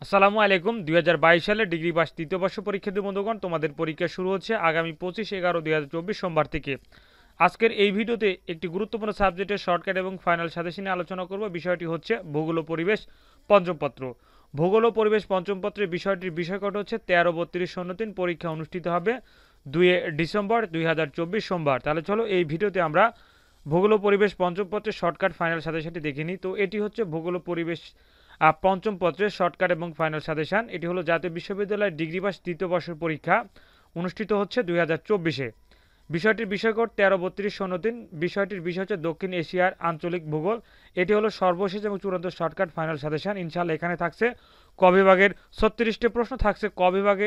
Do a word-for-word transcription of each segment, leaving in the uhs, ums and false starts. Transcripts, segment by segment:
আসসালামু আলাইকুম। দুই হাজার বাইশ সালে ডিগ্রি পাস তৃতীয় বর্ষ পরীক্ষার্থী বন্ধুগণ, তোমাদের পরীক্ষা শুরু হচ্ছে আগামী পঁচিশ এগারো দুই হাজার চব্বিশ সোমবার থেকে। আজকের এই ভিডিওতে একটি গুরুত্বপূর্ণ সাবজেক্টের শর্টকাট এবং ফাইনাল সাজেশন নিয়ে আলোচনা করব। বিষয়টি হচ্ছে ভূগোল ও পরিবেশ পঞ্চমপত্র। ভূগোল ও পরিবেশ পঞ্চমপত্রের বিষয়টির বিষয়কট হচ্ছে তেরো বত্রিশ শূন্য তিন। পরীক্ষা অনুষ্ঠিত হবে দুই ডিসেম্বর দুই হাজার চব্বিশ সোমবার। তাহলে চলো এই ভিডিওতে আমরা ভূগোল ও পরিবেশ পঞ্চমপত্রের শর্টকাট ফাইনাল সাজেশনটি দেখে নিই। তো এটি হচ্ছে ভূগোল ও পরিবেশ আহ, পঞ্চম পত্রের শর্টকাট এবং ফাইনাল সাজেশন। এটি হলো জাতীয় বিশ্ববিদ্যালয়ের ডিগ্রি পাস তৃতীয় বর্ষের পরীক্ষা অনুষ্ঠিত হচ্ছে দুই হাজার চব্বিশে। বিষয়টির বিষয়কট তেরো বত্রিশ শূন্য তিন। বিষয়টির বিষয় হচ্ছে দক্ষিণ এশিয়ার আঞ্চলিক ভূগোল। এটি হলো সর্বশেষ এবং চূড়ান্ত শর্টকাট ফাইনাল সাজেশন। ইনশাল্লাহ এখানে থাকছে ক বিভাগের ছত্রিশটি প্রশ্ন, থাকছে ক বিভাগে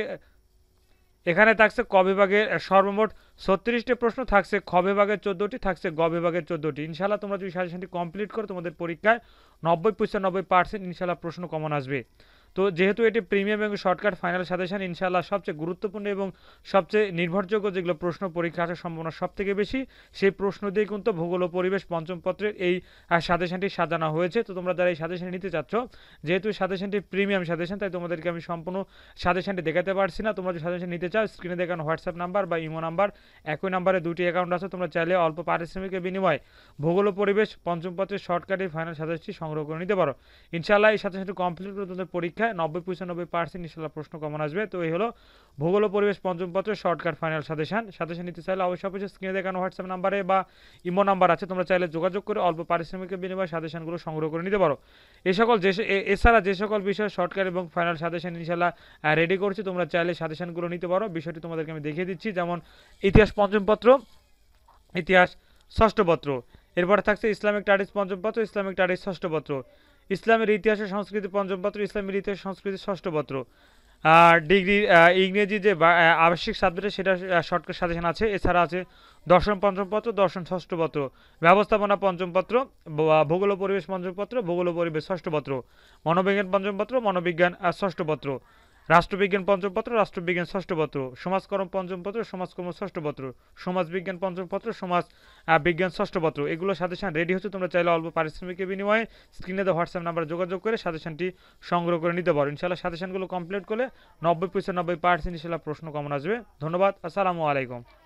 এখানে থাকছে ক বিভাগের সর্বমোট ছত্রিশটি প্রশ্ন, থাকছে খ বিভাগের চোদ্দোটি, থাকছে গ বিভাগের চোদ্দোটি। ইনশাল্লাহ তোমরা যদি সাজেশনটি কমপ্লিট করো তোমাদের পরীক্ষায় নব্বই পঁচানব্বই পার্সেন্ট ইনশাল্লাহ প্রশ্ন কমন আসবে। তো যেহেতু এটি প্রিমিয়াম এবং শর্টকাট ফাইনাল সাজেশন, ইনশাল্লাহ সবচেয়ে গুরুত্বপূর্ণ এবং সবচেয়ে নির্ভরযোগ্য যেগুলো প্রশ্ন পরীক্ষা আসার সম্ভাবনা সব থেকে বেশি, সেই প্রশ্ন দিয়ে কিন্তু ভূগোল ও পরিবেশ পঞ্চম পত্রের এই সাজেশনটি সাজানো হয়েছে। তো তোমরা যারা এই সাজেশন নিতে চাচ্ছ, যেহেতু সাজেশনটি প্রিমিয়াম সাজেশন, তাই তোমাদেরকে আমি সম্পূর্ণ সাজেশনটি দেখাতে পারছি না। তোমরা যদি সাজেশন নিতে চাও, স্ক্রিনে দেখানো হোয়াটসঅ্যাপ নাম্বার বা ইমো নাম্বার, একই নাম্বারে দুটি অ্যাকাউন্ট আছে, তোমরা চাইলে অল্প পারিশ্রমিকের বিনিময়ে ভূগোল ও পরিবেশ পঞ্চম পত্রের শর্টকাটের ফাইনাল সাজেশনটি সংগ্রহ করে নিতে পারো। ইনশাল্লাহ এই সাজেশনটি কমপ্লিট করে তোমাদের পরীক্ষায় নব্বই পঁচানব্বই পার্সেন্ট ইনশাল্লাহ প্রশ্ন কমন আসবে। তো এই হলো ভূগোল ও পরিবেশ পঞ্চম পত্রের শর্টকাট ফাইনাল সাজেশন। সাজেশন নিতে চাইলে অবশ্যই অবশ্যই স্ক্রিনে দেখানো হোয়াটসঅ্যাপ নাম্বারে বা ইমো নাম্বার আছে, তোমরা চাইলে যোগাযোগ করে অল্প পারিশ্রমিকের বিনিময়ে সাজেশনগুলো সংগ্রহ করে নিতে পারো। এই সকল যে এছাড়া যে সকল বিষয় শর্টকাট এবং ফাইনাল সাজেশন ইনশাল্লাহ রেডি করছি, তোমরা চাইলে সাজেশনগুলো নিতে পারো। বিষয়টি তোমাদেরকে আমি দেখিয়ে দিচ্ছি। যেমন ইতিহাস পঞ্চম পত্র, ইতিহাস ষষ্ঠ পত্র, এরপরে থাকছে ইসলামিক স্টাডিজ পঞ্চম পত্র, ইসলামিক স্টাডিজ ষষ্ঠ পত্র, ইসলামের ইতিহাস ও সংস্কৃতি পঞ্চম পত্র, ইসলামের ইতিহাস সংস্কৃতি ষষ্ঠ পত্র। আর ডিগ্রি ইংরেজি যে বা- আহ, আবশ্যিক সাবজেক্ট সেটা শর্টকাট সাজেশন আছে। এছাড়া আছে দর্শন পঞ্চম পত্র, দর্শন ষষ্ঠ পত্র, ব্যবস্থাপনা পঞ্চম পত্র, ব- ভূগোল ও পরিবেশ পঞ্চম পত্র, ভূগোল ও পরিবেশ ষষ্ঠ পত্র, মনোবিজ্ঞান পঞ্চম পত্র, মনোবিজ্ঞান আহ, ষষ্ঠ পত্র, রাষ্ট্রবিজ্ঞান পঞ্চম পত্র, রাষ্ট্রবিজ্ঞান ষষ্ঠ পত্র, সমাজকর্ম পঞ্চম পত্র, সমাজকর্ম ষষ্ঠ পত্র, সমাজবিজ্ঞান পঞ্চম পত্র, সমাজ আহ, বিজ্ঞান ষষ্ঠ পত্র। এগুলো সাজেশন রেডি হচ্ছে, তোমরা চাইলে অল্প পারিশ্রমিকের বিনিময়ে স্ক্রিনে দেওয়া হোয়াটসঅ্যাপ নাম্বারে যোগাযোগ করে সাজেশনটি সংগ্রহ করে নিতে পারো। ইনশাল্লাহ সাজেশনগুলো কমপ্লিট করলে নব্বই পঁচানব্বই পার্সেন্ট ইনশাল্লাহ প্রশ্ন কমন আসবে। ধন্যবাদ। আসসালামু আলাইকুম।